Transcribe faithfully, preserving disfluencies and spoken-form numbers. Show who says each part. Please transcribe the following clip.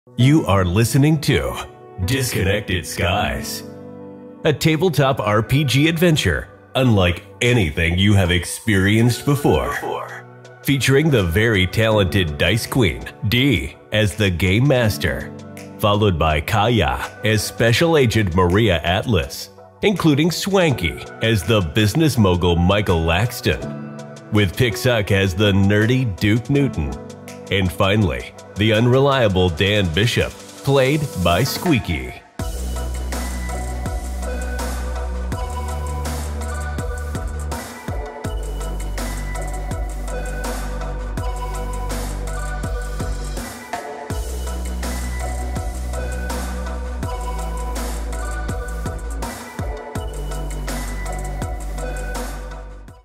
Speaker 1: You are listening to Disconnected Skies, a tabletop R P G adventure unlike anything you have experienced before. Featuring the very talented Dice Queen, Dee, as the Game Master, followed by Kaya as Special Agent Maria Atlas, including Swanky as the business mogul Michael Laxton, with Pixuck as the nerdy Duke Newton, and finally, the unreliable Dan Bishop, played by Squeaky.